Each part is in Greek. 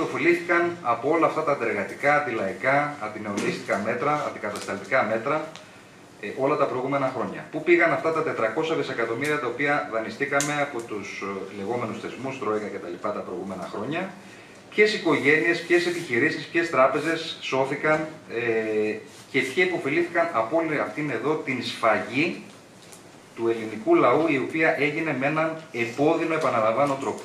υποφελήθηκαν από όλα αυτά τα αντεργατικά, αντιλαϊκά, αντινεολιστικά μέτρα, αντικατασταλτικά μέτρα όλα τα προηγούμενα χρόνια. Πού πήγαν αυτά τα 400 δισεκατομμύρια τα οποία δανειστήκαμε από τους λεγόμενους θεσμούς, Τρόικα κτλ. Τα προηγούμενα χρόνια, ποιες οικογένειες, ποιες επιχειρήσεις, ποιες τράπεζες σώθηκαν και ποιοι υποφελήθηκαν από όλη αυτήν εδώ την σφαγή του ελληνικού λαού, η οποία έγινε με έναν επώδυνο, επαναλαμβάνω, τρόπο.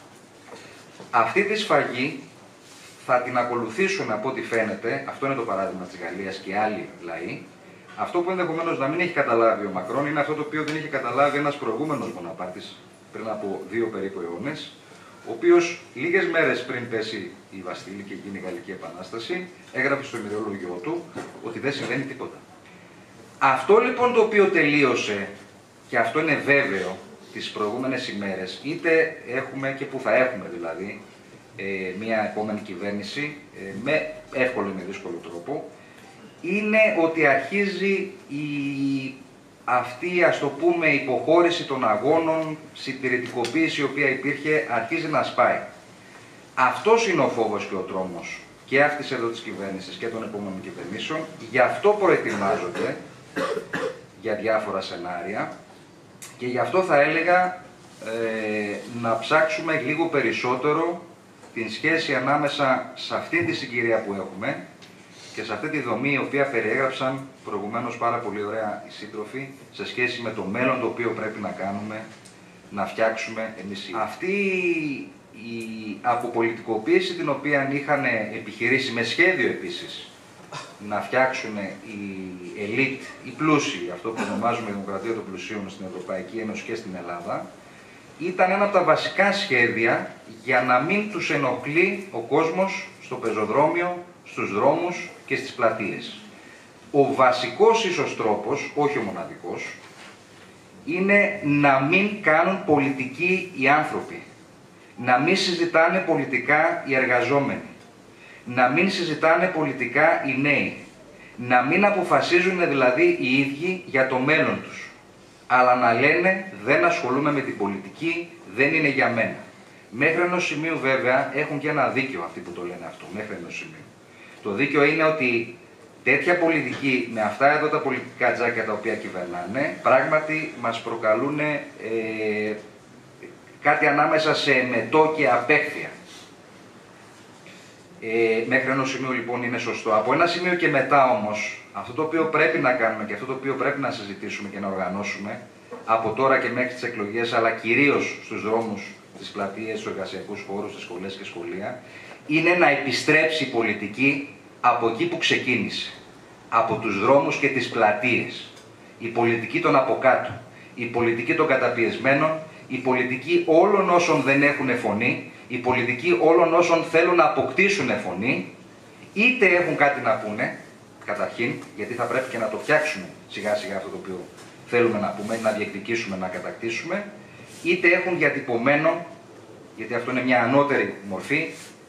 Αυτή τη σφαγή θα την ακολουθήσουν, από ό,τι φαίνεται, αυτό είναι το παράδειγμα της Γαλλίας και άλλοι λαοί. Αυτό που ενδεχομένως να μην έχει καταλάβει ο Μακρόν είναι αυτό το οποίο δεν είχε καταλάβει ένας προηγούμενος Μποναπάρτης πριν από 2 περίπου αιώνες, ο οποίος λίγες μέρες πριν πέσει η Βαστίλη και γίνει η Γαλλική Επανάσταση, έγραψε στο ημερολόγιο του ότι δεν συμβαίνει τίποτα. Αυτό λοιπόν το οποίο τελείωσε, και αυτό είναι βέβαιο, τις προηγούμενες ημέρες, είτε έχουμε και που θα έχουμε δηλαδή μια επόμενη κυβέρνηση με εύκολο ή με δύσκολο τρόπο, είναι ότι αρχίζει αυτή, ας το πούμε, υποχώρηση των αγώνων, συντηρητικοποίηση η οποία υπήρχε, αρχίζει να σπάει. Αυτός είναι ο φόβος και ο τρόμος και αυτής εδώ της κυβέρνησης και των επόμενων κυβερνήσεων. Γι' αυτό προετοιμάζονται για διάφορα σενάρια και γι' αυτό θα έλεγα να ψάξουμε λίγο περισσότερο την σχέση ανάμεσα σε αυτή τη συγκυρία που έχουμε και σε αυτή τη δομή η οποία περιέγραψαν προηγουμένως πάρα πολύ ωραία οι σύντροφοι σε σχέση με το μέλλον το οποίο πρέπει να κάνουμε, να φτιάξουμε εμείς. Αυτή η αποπολιτικοποίηση την οποία είχαν επιχειρήσει με σχέδιο επίσης να φτιάξουν οι ελίτ, οι πλούσιοι, αυτό που ονομάζουμε Δημοκρατία των Πλουσίων στην Ευρωπαϊκή Ένωση και στην Ελλάδα, ήταν ένα από τα βασικά σχέδια για να μην τους ενοχλεί ο κόσμος στο πεζοδρόμιο, στους δρόμους και στις πλατείες. Ο βασικός ίσως τρόπος, όχι ο μοναδικός, είναι να μην κάνουν πολιτική οι άνθρωποι, να μην συζητάνε πολιτικά οι εργαζόμενοι, να μην συζητάνε πολιτικά οι νέοι, να μην αποφασίζουν δηλαδή οι ίδιοι για το μέλλον τους, αλλά να λένε δεν ασχολούμαι με την πολιτική, δεν είναι για μένα. Μέχρι ενός σημείου βέβαια έχουν και ένα δίκιο αυτοί που το λένε αυτό, μέχρι ενός σημείου. Το δίκιο είναι ότι τέτοια πολιτική, με αυτά εδώ τα πολιτικά τζάκια τα οποία κυβερνάνε, πράγματι μας προκαλούν κάτι ανάμεσα σε εμετό και απέχθεια. Μέχρι ενός σημείου λοιπόν είναι σωστό. Από ένα σημείο και μετά όμως, αυτό το οποίο πρέπει να κάνουμε και αυτό το οποίο πρέπει να συζητήσουμε και να οργανώσουμε, από τώρα και μέχρι τις εκλογές, αλλά κυρίως στους δρόμους, στις πλατείες, στους εργασιακούς χώρους, στις σχολές και σχολεία, είναι να επιστρέψει η πολιτική από εκεί που ξεκίνησε. Από τους δρόμους και τις πλατείες. Η πολιτική των από κάτω. Η πολιτική των καταπιεσμένων. Η πολιτική όλων όσων δεν έχουν φωνή. Η πολιτική όλων όσων θέλουν να αποκτήσουν φωνή. Είτε έχουν κάτι να πούνε, καταρχήν, γιατί θα πρέπει και να το φτιάξουμε σιγά σιγά αυτό το οποίο θέλουμε να πούμε, να διεκδικήσουμε, να κατακτήσουμε, είτε έχουν διατυπωμένο, γιατί αυτό είναι μια ανώτερη μορφή,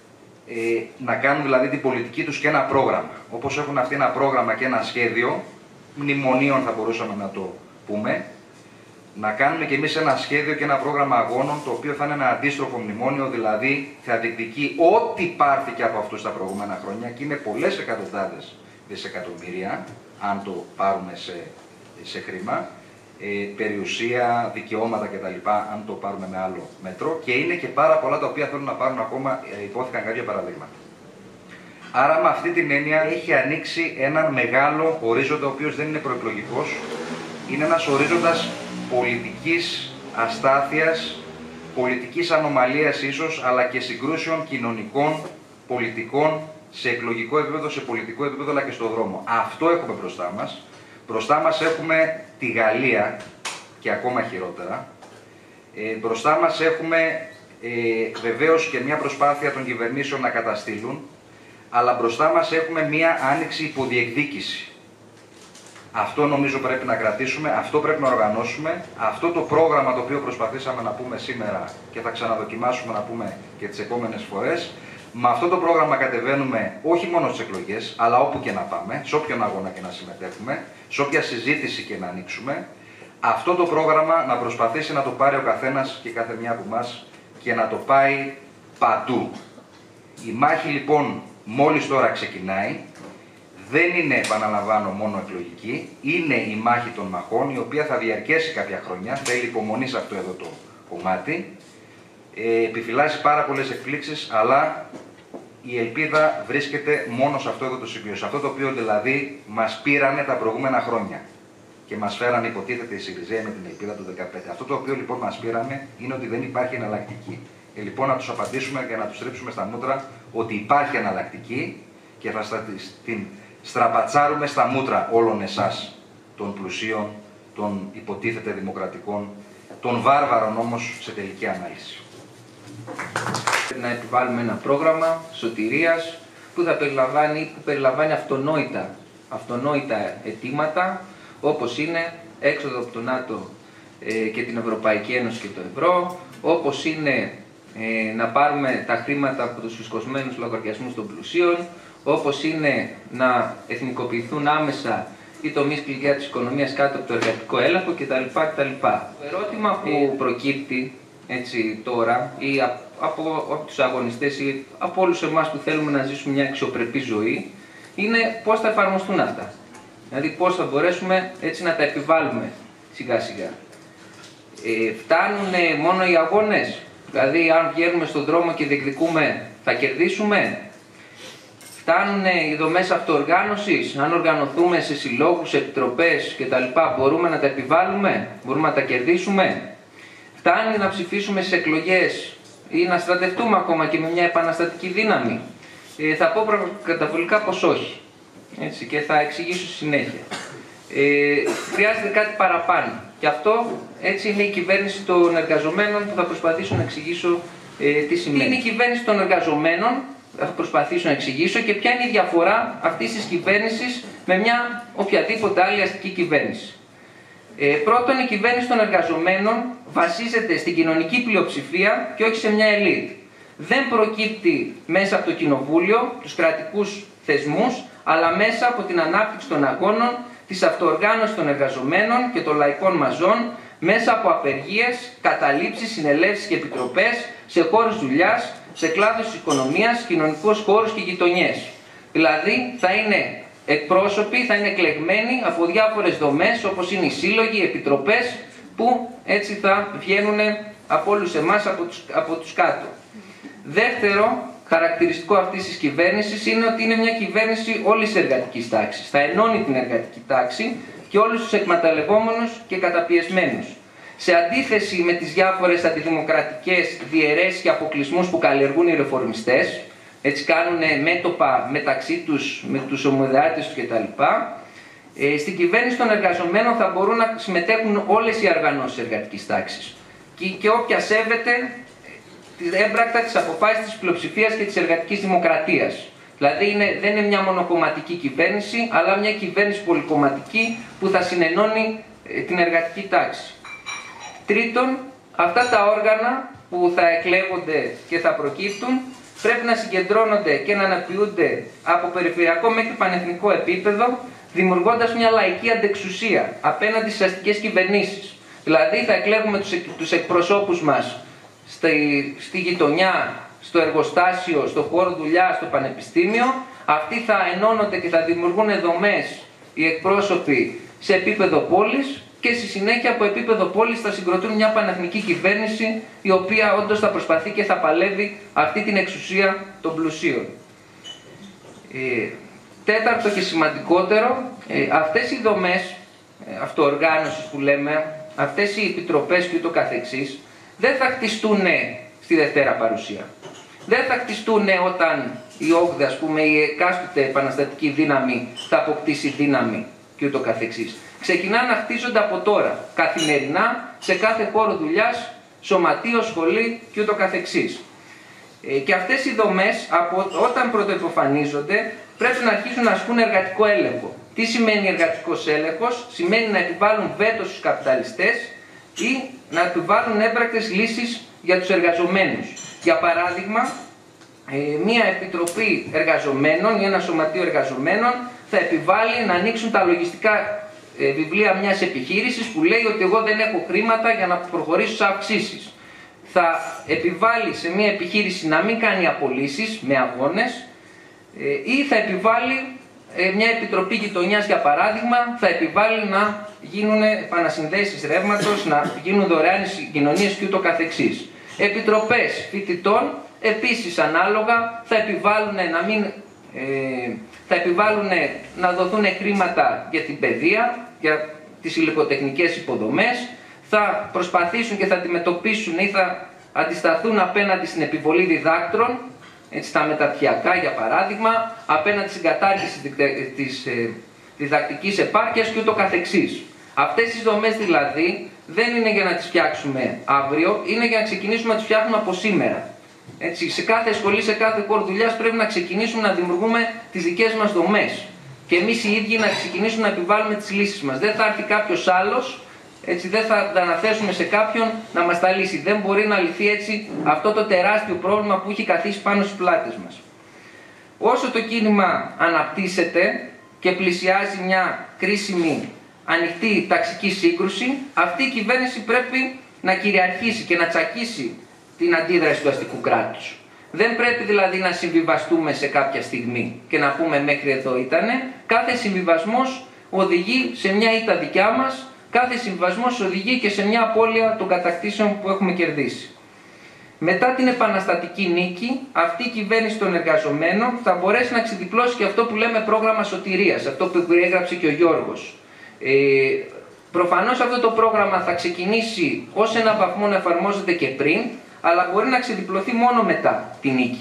να κάνουν δηλαδή την πολιτική τους και ένα πρόγραμμα. Όπως έχουν αυτοί ένα πρόγραμμα και ένα σχέδιο, μνημονίων θα μπορούσαμε να το πούμε, να κάνουμε κι εμείς ένα σχέδιο και ένα πρόγραμμα αγώνων, το οποίο θα είναι ένα αντίστροφο μνημόνιο, δηλαδή θα διεκδικεί ό,τι πάρθηκε από αυτούς τα προηγούμενα χρόνια, και είναι πολλές εκατοντάδες δισεκατομμύρια, αν το πάρουμε σε χρήμα, περιουσία, δικαιώματα κτλ. Αν το πάρουμε με άλλο μέτρο, και είναι και πάρα πολλά τα οποία θέλουν να πάρουν ακόμα, υπόθηκαν κάποια παραδείγματα. Άρα με αυτή την έννοια έχει ανοίξει έναν μεγάλο ορίζοντα, ο οποίος δεν είναι προεκλογικός, είναι ένας ορίζοντας πολιτικής αστάθειας, πολιτικής ανομαλίας ίσως, αλλά και συγκρούσεων κοινωνικών, πολιτικών, σε εκλογικό επίπεδο, σε πολιτικό επίπεδο, αλλά και στον δρόμο. Αυτό έχουμε μπροστά μας. Μπροστά μας έχουμε τη Γαλλία και ακόμα χειρότερα. Μπροστά μας έχουμε βεβαίως και μια προσπάθεια των κυβερνήσεων να καταστήλουν, αλλά μπροστά μας έχουμε μια άνοιξη υποδιεκδίκηση. Αυτό νομίζω πρέπει να κρατήσουμε, αυτό πρέπει να οργανώσουμε. Αυτό το πρόγραμμα το οποίο προσπαθήσαμε να πούμε σήμερα και θα ξαναδοκιμάσουμε να πούμε και τις επόμενες φορές, με αυτό το πρόγραμμα κατεβαίνουμε όχι μόνο στις εκλογές, αλλά όπου και να πάμε, σε όποιον αγώνα και να συμμετέχουμε, σε όποια συζήτηση και να ανοίξουμε, αυτό το πρόγραμμα να προσπαθήσει να το πάρει ο καθένας και κάθε μια από εμάς και να το πάει παντού. Η μάχη λοιπόν μόλις τώρα ξεκινάει, δεν είναι, επαναλαμβάνω, μόνο εκλογική, είναι η μάχη των μαχών, η οποία θα διαρκέσει κάποια χρόνια, θέλει υπομονή σε αυτό εδώ το κομμάτι, επιφυλάσσει πάρα πολλές εκπλήξεις, αλλά η ελπίδα βρίσκεται μόνο σε αυτό εδώ το σημείο, σε αυτό το οποίο δηλαδή μας πήρανε τα προηγούμενα χρόνια και μας φέρανε, υποτίθεται, η Σιριζέοι με την ελπίδα του 2015. Αυτό το οποίο λοιπόν μας πήρανε είναι ότι δεν υπάρχει εναλλακτική. Λοιπόν, να τους απαντήσουμε και να τους τρίψουμε στα μούτρα ότι υπάρχει εναλλακτική και θα την στραπατσάρουμε στα μούτρα όλων εσάς, των πλουσίων, των υποτίθεται δημοκρατικών, των βάρβαρων όμως σε τελική ανάλυση. Να επιβάλλουμε ένα πρόγραμμα σωτηρίας που περιλαμβάνει αυτονόητα αιτήματα, όπως είναι έξοδο από το ΝΑΤΟ και την Ευρωπαϊκή Ένωση και το ευρώ, όπως είναι να πάρουμε τα χρήματα από τους φυσκωσμένους λογαριασμούς των πλουσίων, όπως είναι να εθνικοποιηθούν άμεσα οι τομείς κλειδιά της οικονομίας κάτω από το εργατικό έλεγχο κτλ. Το ερώτημα που προκύπτει έτσι τώρα ή από τους αγωνιστές ή από όλους εμάς που θέλουμε να ζήσουμε μια αξιοπρεπή ζωή είναι πώς θα εφαρμοστούν αυτά. Δηλαδή πώς θα μπορέσουμε έτσι να τα επιβάλλουμε σιγά σιγά. Φτάνουν μόνο οι αγώνες, δηλαδή αν βγαίνουμε στον δρόμο και διεκδικούμε θα κερδίσουμε. Φτάνουν οι δομές αυτοοργάνωσης, αν οργανωθούμε σε συλλόγους, σε επιτροπές κτλ. Μπορούμε να τα επιβάλλουμε, μπορούμε να τα κερδίσουμε. Φτάνει να ψηφίσουμε στις εκλογές ή να στρατευτούμε ακόμα και με μια επαναστατική δύναμη. Θα πω καταβολικά πως όχι. Έτσι, και θα εξηγήσω στη συνέχεια. Χρειάζεται κάτι παραπάνω. Και αυτό έτσι είναι η κυβέρνηση των εργαζομένων που θα προσπαθήσω να εξηγήσω τι σημαίνει. Είναι η κυβέρνηση των εργαζομένων, θα προσπαθήσω να εξηγήσω και ποια είναι η διαφορά αυτής της κυβέρνησης με μια οποιαδήποτε άλλη αστική κυβέρνηση. Πρώτον, η κυβέρνηση των εργαζομένων βασίζεται στην κοινωνική πλειοψηφία και όχι σε μια ελίτ. Δεν προκύπτει μέσα από το κοινοβούλιο, τους κρατικούς θεσμούς, αλλά μέσα από την ανάπτυξη των αγώνων, της αυτοοργάνωσης των εργαζομένων και των λαϊκών μαζών, μέσα από απεργίες, καταλήψεις, συνελεύσεις και επιτροπές, σε χώρους δουλειάς, σε κλάδους της οικονομίας, κοινωνικούς χώρους και γειτονιές. Δηλαδή θα είναι εκπρόσωποι, θα είναι εκλεγμένοι από διάφορες δομές όπως είναι οι σύλλογοι, οι επιτροπές που έτσι θα βγαίνουν από όλους εμάς, από τους κάτω. Δεύτερο χαρακτηριστικό αυτής της κυβέρνησης είναι ότι είναι μια κυβέρνηση όλης της εργατικής τάξης. Θα ενώνει την εργατική τάξη και όλους τους εκμεταλλευόμενους και καταπιεσμένους. Σε αντίθεση με τις διάφορες αντιδημοκρατικές διαιρέσεις και αποκλεισμούς που καλλιεργούν οι ρεφορμιστές, έτσι κάνουν μέτωπα μεταξύ τους, με τους ομοδεάτες τους κτλ. Στην κυβέρνηση των εργαζομένων θα μπορούν να συμμετέχουν όλες οι οργανώσεις εργατικής τάξης. Και όποια σέβεται έμπρακτα τις αποφάσεις της πλειοψηφίας και της εργατικής δημοκρατίας. Δηλαδή δεν είναι μια μονοκομματική κυβέρνηση, αλλά μια κυβέρνηση πολυκομματική που θα συνενώνει την εργατική τάξη. Τρίτον, αυτά τα όργανα που θα εκλέγονται και θα προκύπτουν πρέπει να συγκεντρώνονται και να αναποιούνται από περιφερειακό μέχρι πανεθνικό επίπεδο, δημιουργώντας μια λαϊκή αντεξουσία απέναντι στις αστικές κυβερνήσεις. Δηλαδή θα εκλέγουμε τους εκπροσώπους μας στη γειτονιά, στο εργοστάσιο, στο χώρο δουλειά, στο πανεπιστήμιο. Αυτοί θα ενώνονται και θα δημιουργούν δομές οι εκπρόσωποι σε επίπεδο πόλης και στη συνέχεια από επίπεδο πόλης θα συγκροτούν μια πανεθνική κυβέρνηση η οποία όντως θα προσπαθεί και θα παλεύει αυτή την εξουσία των πλουσίων. Τέταρτο και σημαντικότερο, αυτές οι δομές αυτοοργάνωσης που λέμε, αυτές οι επιτροπές και ούτω καθεξής, δεν θα χτιστούν στη Δευτέρα Παρουσία. Δεν θα χτιστούν όταν η όγδη, ας πούμε, η εκάστοτε επαναστατική δύναμη θα αποκτήσει δύναμη και ούτω καθεξής. Ξεκινά να χτίζονται από τώρα, καθημερινά, σε κάθε χώρο δουλειάς, σωματείο, σχολή και ούτω καθεξής. Και αυτές οι δομές, όταν πρωτοεποφανίζονται, πρέπει να αρχίσουν να ασκούν εργατικό έλεγχο. Τι σημαίνει εργατικός έλεγχος? Σημαίνει να επιβάλλουν βέτο στους καπιταλιστές ή να επιβάλλουν έμπρακτες λύσεις για τους εργαζομένους. Για παράδειγμα, μια επιτροπή εργαζομένων ή ένα σωματείο εργαζομένων θα επιβάλλει να ανοίξουν τα λογιστικά βιβλία μιας επιχείρησης που λέει ότι εγώ δεν έχω χρήματα για να προχωρήσω σε αυξήσεις. θα επιβάλλει σε μια επιχείρηση να μην κάνει απολύσεις με αγώνες ή θα επιβάλλει μια επιτροπή γειτονιάς, για παράδειγμα, θα επιβάλλει να γίνουν επανασυνδέσεις ρεύματος, να γίνουν δωρεάν συγκοινωνίες και ούτω καθεξής. Επιτροπές φοιτητών επίσης ανάλογα θα επιβάλλουν να δοθούν χρήματα για την παιδεία, για τις υλικοτεχνικές υποδομές, θα προσπαθήσουν και θα αντιμετωπίσουν ή θα αντισταθούν απέναντι στην επιβολή διδάκτρων, έτσι, στα μεταπτυχιακά για παράδειγμα, απέναντι στην κατάργηση της διδακτικής επάρκειας και ούτω καθεξής. Αυτές τις δομές δηλαδή δεν είναι για να τις φτιάξουμε αύριο, είναι για να ξεκινήσουμε να τις φτιάχνουμε από σήμερα. Έτσι, σε κάθε σχολή, σε κάθε χώρο δουλειάς πρέπει να ξεκινήσουμε να δημιουργούμε τις δικές μας δομές και εμείς οι ίδιοι να ξεκινήσουμε να επιβάλλουμε τις λύσεις μας. Δεν θα έρθει κάποιος άλλος, έτσι, δεν θα τα αναθέσουμε σε κάποιον να μας τα λύσει. Δεν μπορεί να λυθεί έτσι αυτό το τεράστιο πρόβλημα που έχει καθίσει πάνω στις πλάτες μας. Όσο το κίνημα αναπτύσσεται και πλησιάζει μια κρίσιμη ανοιχτή ταξική σύγκρουση, αυτή η κυβέρνηση πρέπει να κυριαρχήσει και να τσακίσει την αντίδραση του αστικού κράτους. Δεν πρέπει δηλαδή να συμβιβαστούμε σε κάποια στιγμή και να πούμε μέχρι εδώ ήτανε. Κάθε συμβιβασμός οδηγεί σε μια ήττα δικιά μας, κάθε συμβιβασμός οδηγεί και σε μια απώλεια των κατακτήσεων που έχουμε κερδίσει. Μετά την επαναστατική νίκη, αυτή η κυβέρνηση των εργαζομένων θα μπορέσει να ξεδιπλώσει και αυτό που λέμε πρόγραμμα σωτηρίας, αυτό που έγραψε και ο Γιώργος. Προφανώς αυτό το πρόγραμμα θα ξεκινήσει ως έναν βαθμό να εφαρμόζεται και πριν, αλλά μπορεί να ξεδιπλωθεί μόνο μετά τη νίκη.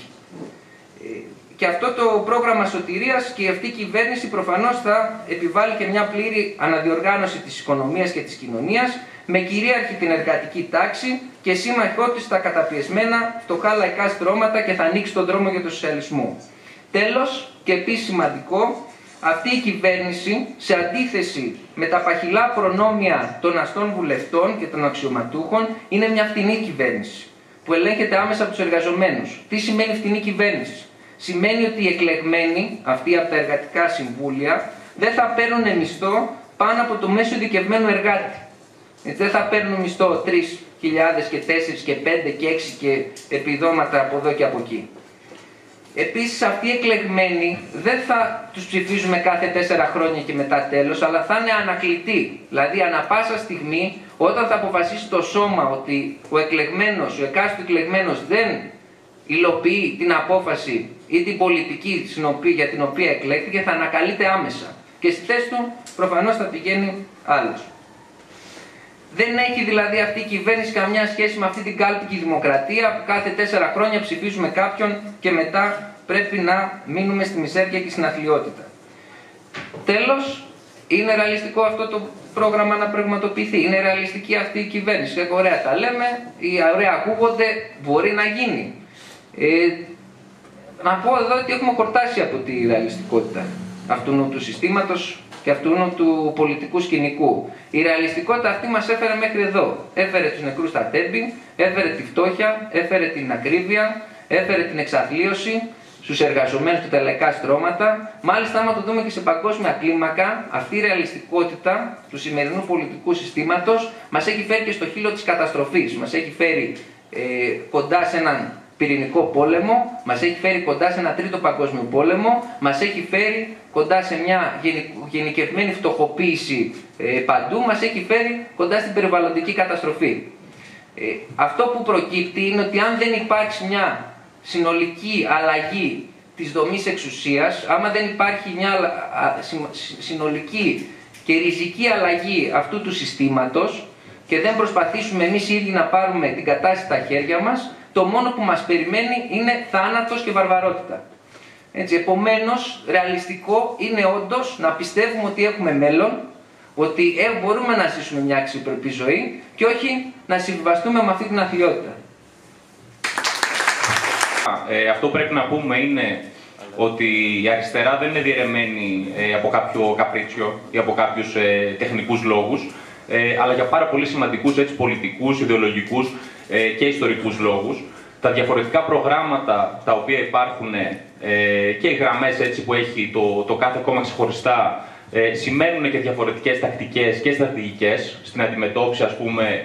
Και αυτό το πρόγραμμα σωτηρίας και αυτή η κυβέρνηση προφανώς θα επιβάλλει και μια πλήρη αναδιοργάνωση της οικονομίας και της κοινωνίας, με κυρίαρχη την εργατική τάξη και σύμμαχό της στα καταπιεσμένα φτωχά λαϊκά στρώματα και θα ανοίξει τον δρόμο για τον σοσιαλισμό. Τέλος, και επίσης σημαντικό, αυτή η κυβέρνηση, σε αντίθεση με τα παχυλά προνόμια των αστών βουλευτών και των αξιωματούχων, είναι μια φτηνή κυβέρνηση που ελέγχεται άμεσα από τους εργαζομένους. Τι σημαίνει φτηνή κυβέρνηση? Σημαίνει ότι οι εκλεγμένοι, αυτοί από τα εργατικά συμβούλια, δεν θα παίρνουν μισθό πάνω από το μέσο ειδικευμένου εργάτη. Δεν θα παίρνουν μισθό 3.000 και 4 και 5 και 6 και επιδόματα από εδώ και από εκεί. Επίσης αυτοί οι εκλεγμένοι δεν θα τους ψηφίζουμε κάθε 4 χρόνια και μετά τέλος, αλλά θα είναι ανακλητοί. Δηλαδή ανα πάσα στιγμή, όταν θα αποφασίσει το σώμα ότι ο εκάστοτε εκλεγμένος δεν υλοποιεί την απόφαση ή την πολιτική για την οποία εκλέχθηκε, θα ανακαλείται άμεσα. Και στη θέση του προφανώς θα πηγαίνει άλλος. Δεν έχει δηλαδή αυτή η κυβέρνηση καμιά σχέση με αυτή την κάλπικη δημοκρατία που κάθε 4 χρόνια ψηφίζουμε κάποιον και μετά πρέπει να μείνουμε στη μιζέρια και στην αθλιότητα. Τέλος, είναι ρεαλιστικό αυτό το πρόγραμμα να πραγματοποιηθεί? Είναι ρεαλιστική αυτή η κυβέρνηση? Ωραία τα λέμε, ωραία ακούγονται, μπορεί να γίνει. Να πω εδώ ότι έχουμε χορτάσει από τη ρεαλιστικότητα αυτού του συστήματος και αυτού του πολιτικού σκηνικού. Η ρεαλιστικότητα αυτή μας έφερε μέχρι εδώ. Έφερε τους νεκρούς στα τέμπη, έφερε τη φτώχεια, έφερε την ακρίβεια, έφερε την εξαθλίωση στους εργαζομένους του τελικά στρώματα. Μάλιστα, άμα το δούμε και σε παγκόσμια κλίμακα, αυτή η ρεαλιστικότητα του σημερινού πολιτικού συστήματος μας έχει φέρει και στο χείλο της καταστροφής. Μας έχει φέρει κοντά σε έναν πυρηνικό πόλεμο, μας έχει φέρει κοντά σε ένα τρίτο παγκόσμιο πόλεμο, μας έχει φέρει κοντά σε μια γενικευμένη φτωχοποίηση παντού, μας έχει φέρει κοντά στην περιβαλλοντική καταστροφή. Αυτό που προκύπτει είναι ότι αν δεν υπάρξει μια συνολική αλλαγή της δομής εξουσίας, άμα δεν υπάρχει μια συνολική και ριζική αλλαγή αυτού του συστήματος και δεν προσπαθήσουμε εμείς οι ίδιοι να πάρουμε την κατάσταση στα χέρια μας, το μόνο που μας περιμένει είναι θάνατος και βαρβαρότητα. Έτσι, επομένως, ρεαλιστικό είναι όντως να πιστεύουμε ότι έχουμε μέλλον, ότι μπορούμε να ζήσουμε μια αξιοπρεπή ζωή και όχι να συμβιβαστούμε με αυτή την αθλιότητα. Αυτό που πρέπει να πούμε είναι ότι η αριστερά δεν είναι διαιρεμένη από κάποιο καπρίτσιο ή από κάποιους τεχνικούς λόγους, αλλά για πάρα πολύ σημαντικούς πολιτικούς, ιδεολογικούς και ιστορικούς λόγους. Τα διαφορετικά προγράμματα τα οποία υπάρχουν και οι γραμμές που έχει το κάθε κόμμα ξεχωριστά σημαίνουν και διαφορετικές τακτικές και στρατηγικές στην αντιμετώπιση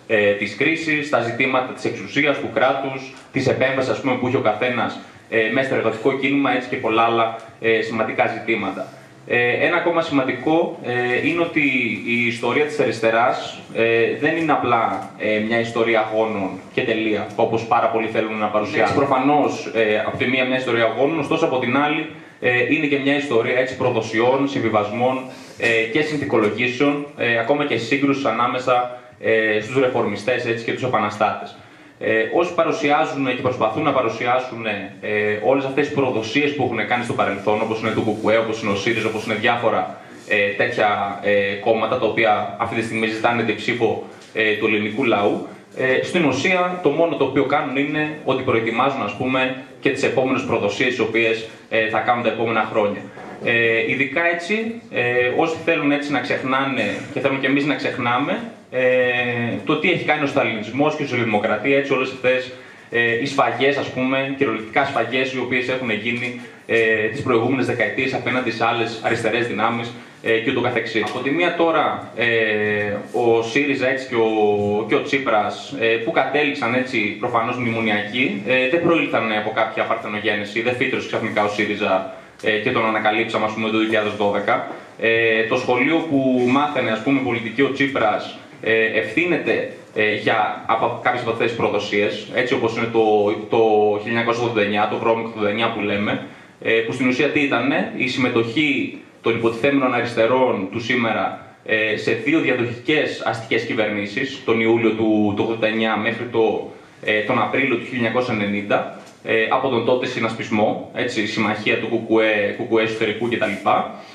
της κρίσης, τα ζητήματα της εξουσίας, του κράτους, της επέμβασης ας πούμε, που είχε ο καθένας μέσα στο εργατικό κίνημα, έτσι και πολλά άλλα σημαντικά ζητήματα. Ένα ακόμα σημαντικό είναι ότι η ιστορία της αριστεράς δεν είναι απλά μια ιστορία αγώνων και τελεία, όπως πάρα πολλοί θέλουν να παρουσιάσουν. Προφανώς από τη μία μια ιστορία αγώνων, ωστόσο από την άλλη είναι και μια ιστορία έτσι, προδοσιών, συμβιβασμών και συνθηκολογήσεων, ακόμα και σύγκρουσης ανάμεσα στους ρεφορμιστές έτσι, και τους επαναστάτες. Όσοι παρουσιάζουν και προσπαθούν να παρουσιάσουν όλες αυτές τις προδοσίες που έχουν κάνει στο παρελθόν, όπως είναι το ΚΚΕ, όπως είναι ο ΣΥΡΙΖΑ, όπως είναι διάφορα τέτοια κόμματα τα οποία αυτή τη στιγμή ζητάνε την ψήφο του ελληνικού λαού, στην ουσία το μόνο το οποίο κάνουν είναι ότι προετοιμάζουν ας πούμε, και τις επόμενες προδοσίες τις οποίες θα κάνουν τα επόμενα χρόνια. Ειδικά έτσι, όσοι θέλουν έτσι να ξεχνάνε και θέλουν και εμείς να ξεχνάμε το τι έχει κάνει ο σταλινισμός και η σοσιαλδημοκρατία, έτσι όλες αυτές οι σφαγές, ας πούμε, κυριολεκτικά σφαγές οι οποίες έχουν γίνει τις προηγούμενες δεκαετίες απέναντι σε άλλες αριστερές δυνάμεις και ούτω καθεξής. Από τη μία τώρα ο ΣΥΡΙΖΑ έτσι, και ο Τσίπρας που κατέληξαν έτσι προφανώς μνημονιακοί δεν προήλθαν από κάποια παρθενογέννηση, δεν φύτρωσε ξαφνικά ο ΣΥΡΙΖΑ και τον ανακαλύψαμε ας πούμε το 2012. Το σχολείο που μάθαινε ας πούμε πολιτική ο Τσίπρας ευθύνεται από κάποιες από αυτές τις προδοσίες, έτσι όπως είναι το 1989, το βρώμικο του 1989 που λέμε, που στην ουσία τι ήτανε, η συμμετοχή των υποτιθέμενων αριστερών του σήμερα σε δύο διαδοχικές αστικές κυβερνήσεις, τον Ιούλιο του 1989 μέχρι τον Απρίλιο του 1990, από τον τότε συνασπισμό, έτσι, συμμαχία του ΚΚΕ εσωτερικού κτλ.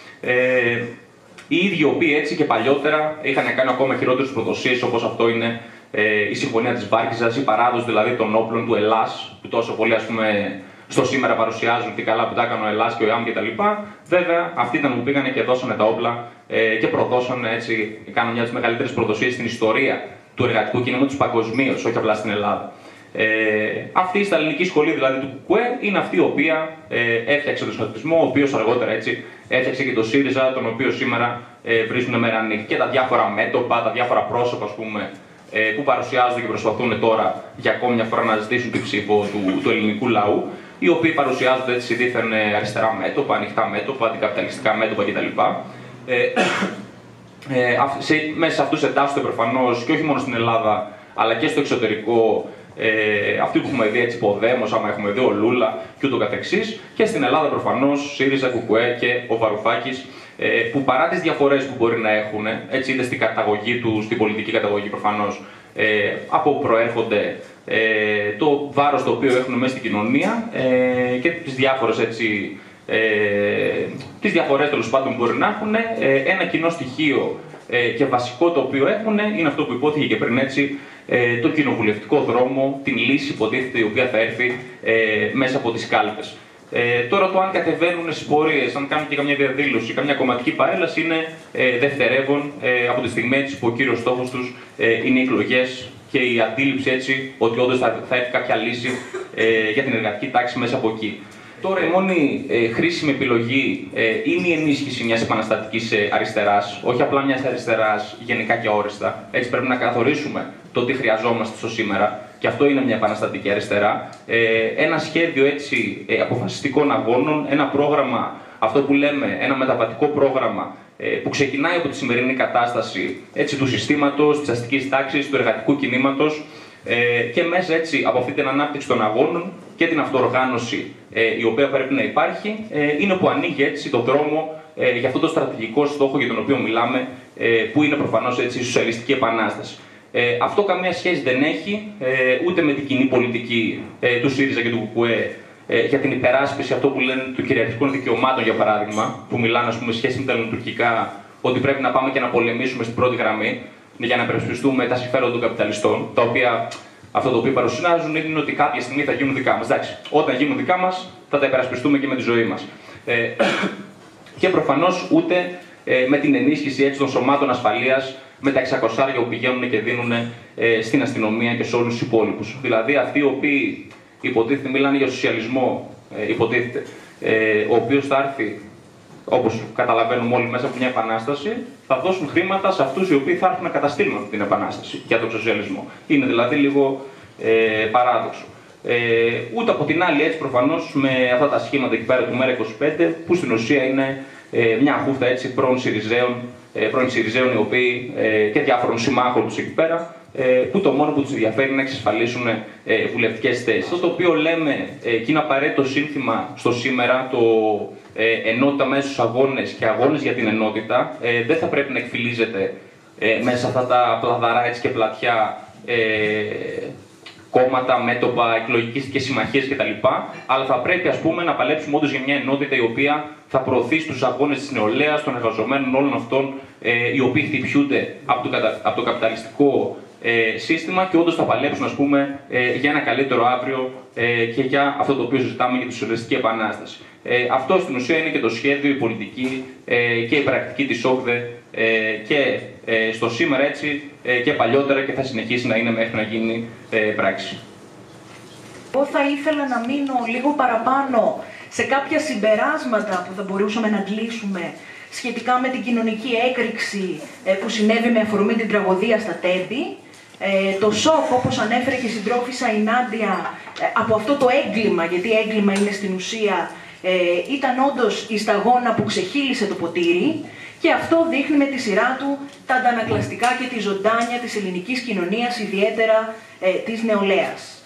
Οι ίδιοι οι οποίοι έτσι και παλιότερα είχαν κάνει ακόμα χειρότερες προδοσίες, όπως αυτό είναι η Συμφωνία της Βάρκηζας, η παράδοση δηλαδή των όπλων του Ελλάς, που τόσο πολλοί ας πούμε στο σήμερα παρουσιάζουν τι καλά που τα έκανε ο Ελλάς και ο ΕΑΜ κτλ. Βέβαια, αυτοί ήταν που πήγανε και δώσανε τα όπλα και προδώσανε έτσι, κάνανε μια από τις μεγαλύτερες προδοσίες στην ιστορία του εργατικού κινήματος παγκοσμίως, όχι απλά στην Ελλάδα. Αυτή η σταλινική σχολή δηλαδή του ΚΚΕ είναι αυτή η οποία έφτιαξε τον συνασπισμό, ο οποίος αργότερα έτσι έφτιαξε και το ΣΥΡΙΖΑ, τον οποίο σήμερα βρίσκουν μερανή. Και τα διάφορα μέτωπα, τα διάφορα πρόσωπα ας πούμε, που παρουσιάζονται και προσπαθούν τώρα για ακόμη μια φορά να ζητήσουν την ψήφο του ελληνικού λαού, οι οποίοι παρουσιάζονται έτσι δίθεν αριστερά μέτωπα, ανοιχτά μέτωπα, αντικαπιταλιστικά μέτωπα κτλ. Μέσα σε αυτούς εντάσσονται προφανώς και όχι μόνο στην Ελλάδα, αλλά και στο εξωτερικό. Αυτοί που έχουμε δει έτσι Ποδέμος, άμα έχουμε δει ο Λούλα και ούτω καθεξής, και στην Ελλάδα προφανώς ΣΥΡΙΖΑ, ΚΚΕ και ο Βαρουφάκης, που παρά τις διαφορές που μπορεί να έχουν, έτσι είτε στην καταγωγή του, στην πολιτική καταγωγή προφανώς, από όπου προέρχονται, το βάρος το οποίο έχουν μέσα στην κοινωνία και τις διάφορες έτσι, τις διαφορές τέλος πάντων που μπορεί να έχουν, ένα κοινό στοιχείο και βασικό το οποίο έχουν είναι αυτό που υπόθηκε και πριν έτσι, το κοινοβουλευτικό δρόμο, την λύση υποτίθεται η οποία θα έρθει μέσα από τις κάλπες. Τώρα το αν κατεβαίνουν στις πορείες, αν κάνουν και καμιά διαδήλωση, καμιά κομματική παρέλαση είναι δευτερεύον από τη στιγμή έτσι, που ο κύριος στόχος τους είναι οι εκλογές και η αντίληψη έτσι, ότι όντως θα έρθει κάποια λύση για την εργατική τάξη μέσα από εκεί. Τώρα η μόνη χρήσιμη επιλογή είναι η ενίσχυση μιας επαναστατικής αριστεράς, όχι απλά μιας αριστεράς γενικά και αόριστα. Έτσι πρέπει να καθορίσουμε το τι χρειαζόμαστε στο σήμερα, και αυτό είναι μια επαναστατική αριστερά. Ένα σχέδιο έτσι, αποφασιστικών αγώνων, ένα πρόγραμμα, αυτό που λέμε, ένα μεταβατικό πρόγραμμα που ξεκινάει από τη σημερινή κατάσταση έτσι, του συστήματος, της αστικής τάξης, του εργατικού κινήματος, και μέσα έτσι από αυτή την ανάπτυξη των αγώνων και την αυτοοργάνωση η οποία πρέπει να υπάρχει, είναι που ανοίγει έτσι το δρόμο για αυτό το στρατηγικό στόχο για τον οποίο μιλάμε, που είναι προφανώς έτσι η σοσιαλιστική επανάσταση. Αυτό καμία σχέση δεν έχει ούτε με την κοινή πολιτική του ΣΥΡΙΖΑ και του ΚΚΕ για την υπεράσπιση αυτό που λένε των κυριαρχικών δικαιωμάτων, για παράδειγμα, που μιλάνε ας πούμε, σχέση με τα ελληνοτουρκικά, ότι πρέπει να πάμε και να πολεμήσουμε στην πρώτη γραμμή για να υπερασπιστούμε τα συμφέροντα των καπιταλιστών, τα οποία αυτό το οποίο παρουσιάζουν είναι ότι κάποια στιγμή θα γίνουν δικά μας. Εντάξει, όταν γίνουν δικά μας θα τα υπερασπιστούμε και με τη ζωή μας. Και προφανώς ούτε με την ενίσχυση έτσι, των σωμάτων ασφαλείας, με τα 600 που πηγαίνουν και δίνουν στην αστυνομία και σε όλους τους υπόλοιπους. Δηλαδή αυτοί οι οποίοι υποτίθεται μιλάνε για σοσιαλισμό, υποτίθεται, ο οποίος θα έρθει όπως καταλαβαίνουμε όλοι μέσα από μια επανάσταση, θα δώσουν χρήματα σε αυτούς οι οποίοι θα έρθουν να καταστήλουν αυτή την επανάσταση για τον σοσιαλισμό. Είναι δηλαδή λίγο παράδοξο. Ούτε από την άλλη, έτσι προφανώς με αυτά τα σχήματα εκεί πέρα του ΜΕΡΑ25, που στην ουσία είναι μια χούφτα έτσι πρώην Συριζέων οι οποίοι και διάφορων συμμάχων τους εκεί πέρα, που το μόνο που τους ενδιαφέρει είναι να εξασφαλίσουν βουλευτικές θέσεις. Αυτό το οποίο λέμε και είναι απαραίτητο σύνθημα στο σήμερα, το ενότητα μέσα στους αγώνες και αγώνες για την ενότητα, δεν θα πρέπει να εκφυλίζεται μέσα σε αυτά τα πλαδαρά έτσι και πλατιά κόμματα, μέτωπα, εκλογικές και συμμαχίες κτλ. Αλλά θα πρέπει, ας πούμε, να παλέψουμε όντως για μια ενότητα η οποία θα προωθεί στους αγώνες της νεολαίας, των εργαζομένων, όλων αυτών οι οποίοι χτυπιούνται από το καπιταλιστικό σύστημα και όντως θα παλέψουν, ας πούμε, για ένα καλύτερο αύριο και για αυτό το οποίο συζητάμε για τη σοσιαλιστική επανάσταση. Αυτό στην ουσία είναι και το σχέδιο, η πολιτική και η πρακτική της ΟΚΔΕ και στο σήμερα έτσι και παλιότερα και θα συνεχίσει να είναι μέχρι να γίνει πράξη. Εγώ θα ήθελα να μείνω λίγο παραπάνω σε κάποια συμπεράσματα που θα μπορούσαμε να αντλήσουμε σχετικά με την κοινωνική έκρηξη που συνέβη με αφορμή την τραγωδία στα Τέμπη. Το σοκ, όπως ανέφερε και η συντρόφισσα η Νάντια, από αυτό το έγκλημα, γιατί έγκλημα είναι στην ουσία, ήταν όντως η σταγόνα που ξεχύλισε το ποτήρι και αυτό δείχνει με τη σειρά του τα αντανακλαστικά και τη ζωντάνια της ελληνικής κοινωνίας, ιδιαίτερα της νεολαίας.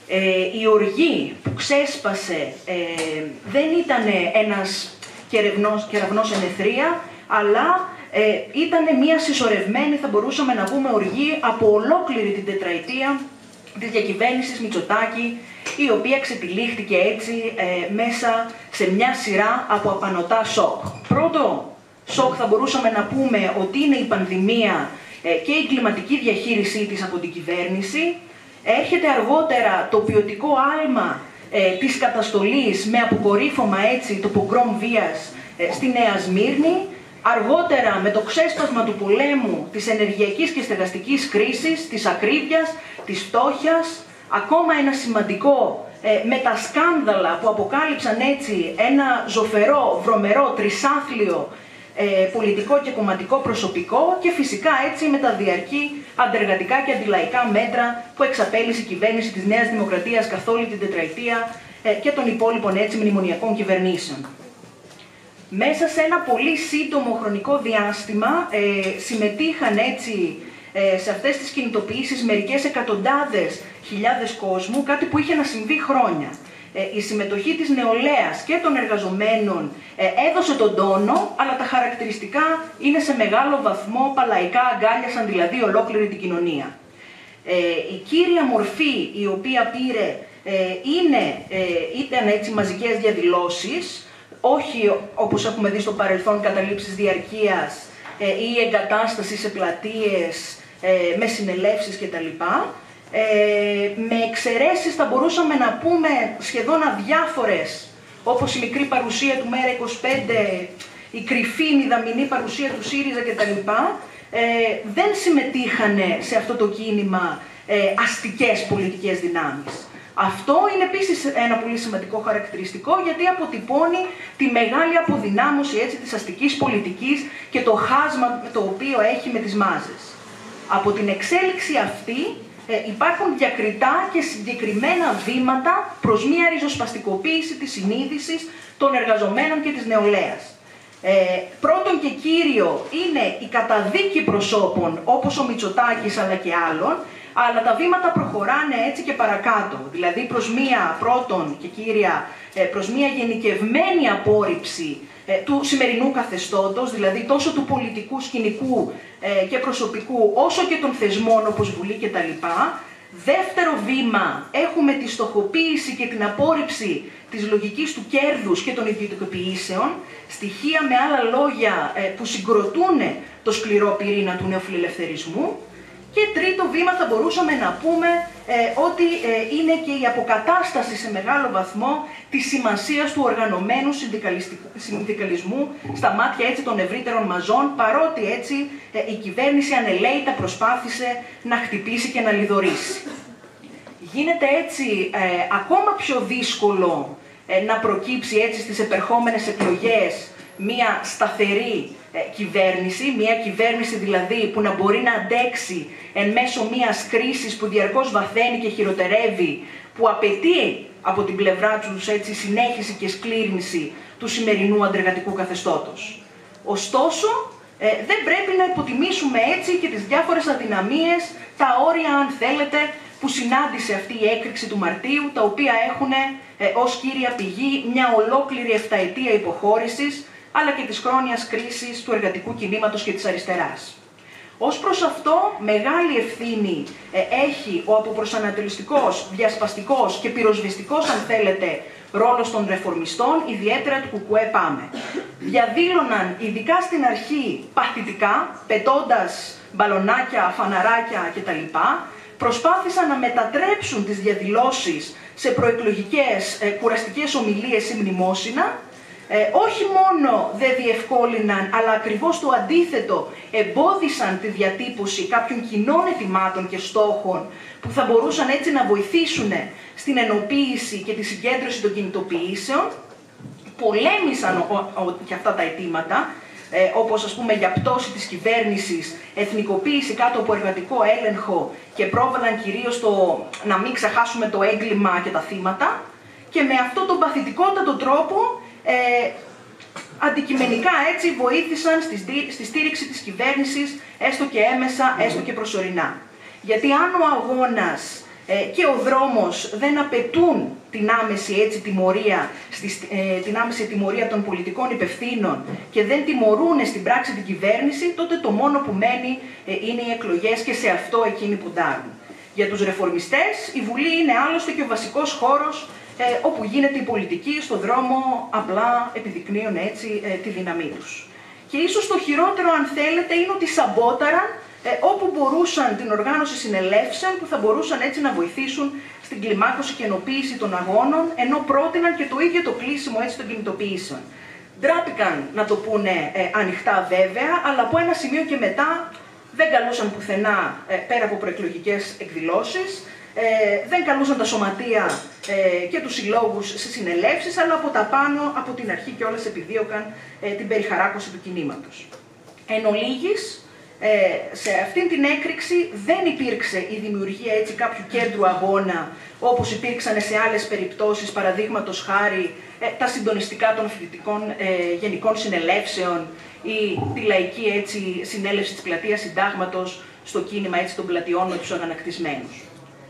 Η οργή που ξέσπασε δεν ήταν ένας κεραυνός εν αιθρία, αλλά ήταν μια συσσωρευμένη, θα μπορούσαμε να πούμε, οργή από ολόκληρη την τετραετία της διακυβέρνησης Μητσοτάκη, η οποία ξετυλίχτηκε έτσι μέσα σε μια σειρά από απανωτά σοκ. Πρώτο σοκ θα μπορούσαμε να πούμε ότι είναι η πανδημία και η κλιματική διαχείρισή της από την κυβέρνηση. Έρχεται αργότερα το ποιοτικό άλμα της καταστολής με αποκορύφωμα έτσι το πογκρόμ βίας στη Νέα Σμύρνη. Αργότερα με το ξέσπασμα του πολέμου, της ενεργειακής και στεγαστικής κρίσης, της ακρίβειας, της φτώχειας. Ακόμα ένα σημαντικό με τα σκάνδαλα που αποκάλυψαν έτσι ένα ζωφερό, βρωμερό, τρισάθλιο πολιτικό και κομματικό προσωπικό και φυσικά έτσι με τα διαρκή αντεργατικά και αντιλαϊκά μέτρα που εξαπέλυσε η κυβέρνηση της Νέας Δημοκρατίας καθ' όλη την τετραετία και των υπόλοιπων έτσι μνημονιακών κυβερνήσεων. Μέσα σε ένα πολύ σύντομο χρονικό διάστημα συμμετείχαν έτσι σε αυτές τις κινητοποιήσεις μερικές εκατοντάδες χιλιάδες κόσμου, κάτι που είχε να συμβεί χρόνια. Η συμμετοχή της νεολαίας και των εργαζομένων έδωσε τον τόνο, αλλά τα χαρακτηριστικά είναι σε μεγάλο βαθμό παλαϊκά, αγκάλιασαν δηλαδή ολόκληρη την κοινωνία. Η κύρια μορφή η οποία πήρε ήταν έτσι μαζικές διαδηλώσεις, όχι όπως έχουμε δει στο παρελθόν καταλήψεις διαρκείας ή εγκατάσταση σε πλατείες με συνελεύσεις κτλ. Με εξαιρέσεις θα μπορούσαμε να πούμε σχεδόν αδιάφορες, όπως η μικρή παρουσία του ΜΕΡΑ25, η κρυφή μηδαμινή παρουσία του ΣΥΡΙΖΑ κτλ. Δεν συμμετείχαν σε αυτό το κίνημα αστικές πολιτικές δυνάμεις. Αυτό είναι επίσης ένα πολύ σημαντικό χαρακτηριστικό, γιατί αποτυπώνει τη μεγάλη αποδυνάμωση έτσι, της αστικής πολιτικής και το χάσμα το οποίο έχει με τις μάζες. Από την εξέλιξη αυτή υπάρχουν διακριτά και συγκεκριμένα βήματα προς μια ριζοσπαστικοποίηση της συνείδησης των εργαζομένων και της νεολαίας. Πρώτον και κύριο είναι η καταδίκη προσώπων όπως ο Μητσοτάκης αλλά και άλλων, αλλά τα βήματα προχωράνε έτσι και παρακάτω, δηλαδή προς μία πρώτον και κύρια, προς μία γενικευμένη απόρριψη του σημερινού καθεστώτος, δηλαδή τόσο του πολιτικού σκηνικού και προσωπικού, όσο και των θεσμών όπως Βουλή κτλ. Δεύτερο βήμα, έχουμε τη στοχοποίηση και την απόρριψη της λογικής του κέρδους και των ιδιωτικοποιήσεων, στοιχεία με άλλα λόγια που συγκροτούν το σκληρό πυρήνα του νεοφιλελευθερισμού. Και τρίτο βήμα θα μπορούσαμε να πούμε ότι είναι και η αποκατάσταση σε μεγάλο βαθμό της σημασίας του οργανωμένου συνδικαλισμού στα μάτια έτσι των ευρύτερων μαζών, παρότι έτσι η κυβέρνηση ανελαίητα προσπάθησε να χτυπήσει και να λιδωρήσει. Γίνεται έτσι ακόμα πιο δύσκολο να προκύψει έτσι στις επερχόμενες εκλογές μια σταθερή κυβέρνηση, μια κυβέρνηση δηλαδή που να μπορεί να αντέξει εν μέσω μιας κρίσης που διαρκώς βαθαίνει και χειροτερεύει, που απαιτεί από την πλευρά τους έτσι, συνέχιση και σκλήρινση του σημερινού αντεργατικού καθεστώτος. Ωστόσο, δεν πρέπει να υποτιμήσουμε έτσι και τις διάφορες αδυναμίες, τα όρια αν θέλετε, που συνάντησε αυτή η έκρηξη του Μαρτίου, τα οποία έχουν ως κύρια πηγή μια ολόκληρη 7ετία υποχώρησης, αλλά και της χρόνιας κρίσης του εργατικού κινήματος και της αριστεράς. Ως προς αυτό, μεγάλη ευθύνη έχει ο αποπροσανατολιστικός, διασπαστικός και πυροσβεστικός, αν θέλετε, ρόλος των ρεφορμιστών, ιδιαίτερα του ΚΚΕ ΠΑΜΕ. Διαδήλωναν, ειδικά στην αρχή, παθητικά, πετώντας μπαλονάκια, φαναράκια κτλ. Προσπάθησαν να μετατρέψουν τις διαδηλώσεις σε προεκλογικές κουραστικές ομιλίες ή μνημόσυνα. Όχι μόνο δεν διευκόλυναν, αλλά ακριβώς το αντίθετο, εμπόδισαν τη διατύπωση κάποιων κοινών ετοιμάτων και στόχων που θα μπορούσαν έτσι να βοηθήσουν στην ενοποίηση και τη συγκέντρωση των κινητοποιήσεων. Πολέμησαν και αυτά τα αιτήματα, όπως ας πούμε για πτώση της κυβέρνησης, εθνικοποίηση κάτω από εργατικό έλεγχο και πρόβαλαν κυρίως το να μην ξεχάσουμε το έγκλημα και τα θύματα, και με αυτόν τον παθητικότατο τρόπο αντικειμενικά έτσι βοήθησαν στη στήριξη της κυβέρνησης, έστω και έμεσα, έστω και προσωρινά. Γιατί αν ο αγώνας και ο δρόμος δεν απαιτούν την άμεση έτσι τιμωρία, την άμεση τιμωρία των πολιτικών υπευθύνων και δεν τιμωρούν στην πράξη την κυβέρνηση, τότε το μόνο που μένει είναι οι εκλογές, και σε αυτό εκείνοι ποντάρουν. Για τους ρεφορμιστές η Βουλή είναι άλλωστε και ο βασικός χώρος όπου γίνεται η πολιτική, στο δρόμο απλά επιδεικνύουν έτσι τη δύναμή τους. Και ίσως το χειρότερο, αν θέλετε, είναι ότι σαμπόταραν όπου μπορούσαν την οργάνωση συνελεύσεων που θα μπορούσαν έτσι να βοηθήσουν στην κλιμάκωση και ενοποίηση των αγώνων, ενώ πρότειναν και το ίδιο το κλείσιμο έτσι των κινητοποιήσεων. Ντράπηκαν να το πούνε ανοιχτά βέβαια, αλλά από ένα σημείο και μετά δεν καλούσαν πουθενά πέρα από προεκλογικές εκδηλώσεις, δεν καλούσαν τα σωματεία και τους συλλόγους σε συνελεύσεις, αλλά από τα πάνω, από την αρχή κιόλας επιδίωκαν την περιχαράκωση του κινήματος. Εν ολίγης, σε αυτήν την έκρηξη δεν υπήρξε η δημιουργία έτσι κάποιου κέντρου αγώνα, όπως υπήρξαν σε άλλες περιπτώσεις, παραδείγματος χάρη τα συντονιστικά των φοιτητικών γενικών συνελεύσεων ή τη λαϊκή έτσι, συνέλευση της πλατείας Συντάγματος στο κίνημα έτσι, των πλατιών με τους αγανακτισμένους.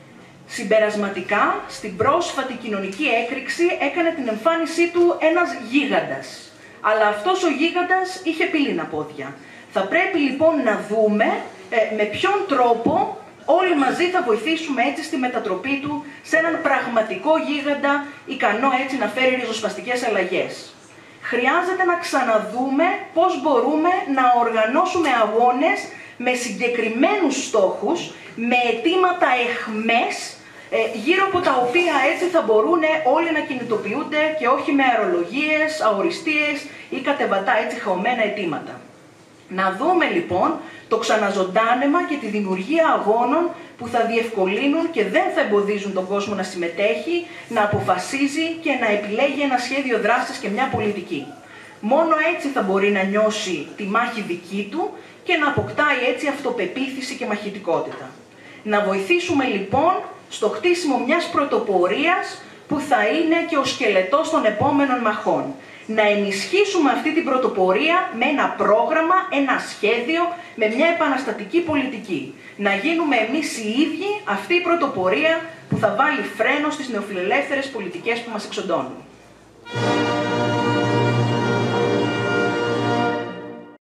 Συμπερασματικά, στην πρόσφατη κοινωνική έκρηξη έκανε την εμφάνισή του ένας γίγαντας. Αλλά αυτός ο γίγαντας είχε πύληνα πόδια. Θα πρέπει λοιπόν να δούμε με ποιον τρόπο όλοι μαζί θα βοηθήσουμε έτσι στη μετατροπή του σε έναν πραγματικό γίγαντα, ικανό έτσι να φέρει ριζοσπαστικές αλλαγές. Χρειάζεται να ξαναδούμε πώς μπορούμε να οργανώσουμε αγώνες με συγκεκριμένους στόχους, με αιτήματα εχμές, γύρω από τα οποία έτσι θα μπορούν όλοι να κινητοποιούνται και όχι με αερολογίες, αοριστείες ή κατεβατά έτσι χαωμένα αιτήματα. Να δούμε λοιπόν το ξαναζωντάνεμα και τη δημιουργία αγώνων που θα διευκολύνουν και δεν θα εμποδίζουν τον κόσμο να συμμετέχει, να αποφασίζει και να επιλέγει ένα σχέδιο δράσης και μια πολιτική. Μόνο έτσι θα μπορεί να νιώσει τη μάχη δική του και να αποκτάει έτσι αυτοπεποίθηση και μαχητικότητα. Να βοηθήσουμε λοιπόν στο χτίσιμο μιας πρωτοπορίας που θα είναι και ο σκελετός των επόμενων μαχών. Να ενισχύσουμε αυτή την πρωτοπορία με ένα πρόγραμμα, ένα σχέδιο, με μια επαναστατική πολιτική. Να γίνουμε εμείς οι ίδιοι αυτή η πρωτοπορία που θα βάλει φρένο στις νεοφιλελεύθερες πολιτικές που μας εξοντώνουν.